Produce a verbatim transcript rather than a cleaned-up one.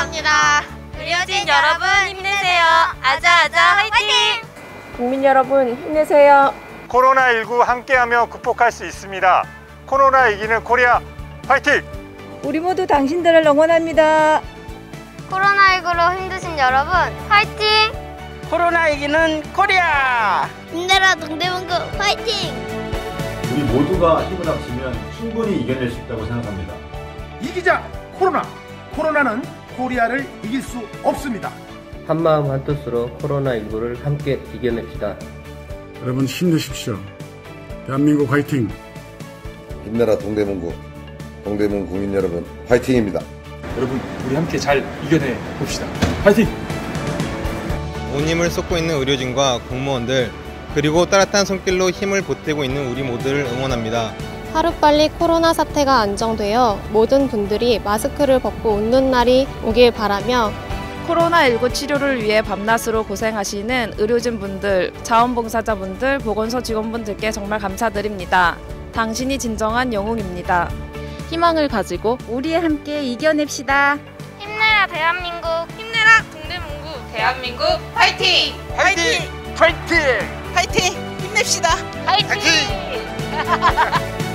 감사합니다. 의료진 여러분 힘내세요. 아자아자 화이팅! 국민 여러분 힘내세요. 코로나십구 함께하며 극복할 수 있습니다. 코로나 이기는 코리아 화이팅! 우리 모두 당신들을 응원합니다. 코로나십구로 힘드신 여러분 화이팅! 코로나 이기는 코리아! 힘내라 동대문구 화이팅! 우리 모두가 힘을 합치면 충분히 이겨낼 수 있다고 생각합니다. 이기자 코로나! 코로나는 코리아를 이길 수 없습니다. 한마음 한뜻으로 코로나십구를 함께 이겨냅시다. 여러분 힘내십시오. 대한민국 화이팅! 힘내라 동대문구, 동대문 국민 여러분 화이팅입니다. 여러분 우리 함께 잘 이겨내 봅시다. 화이팅! 온 힘을 쏟고 있는 의료진과 공무원들, 그리고 따뜻한 손길로 힘을 보태고 있는 우리 모두를 응원합니다. 하루빨리 코로나 사태가 안정되어 모든 분들이 마스크를 벗고 웃는 날이 오길 바라며 코로나십구 치료를 위해 밤낮으로 고생하시는 의료진분들, 자원봉사자분들, 보건소 직원분들께 정말 감사드립니다. 당신이 진정한 영웅입니다. 희망을 가지고 우리 함께 이겨냅시다. 힘내라 대한민국, 힘내라 동대문구, 대한민국 화이팅! 화이팅! 화이팅! 화이팅! 힘냅시다. 화이팅! 화이팅!